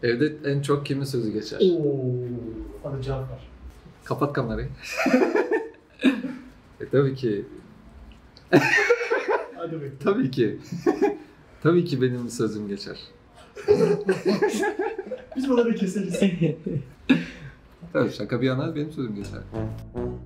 Evde en çok kimin sözü geçer? Hadi cevap ver. Kapat kamerayı. Tabii ki. Hadi bekle. Tabii ki. Tabii ki benim sözüm geçer. Biz bunları keseriz. Tabii şaka bir yana benim sözüm geçer.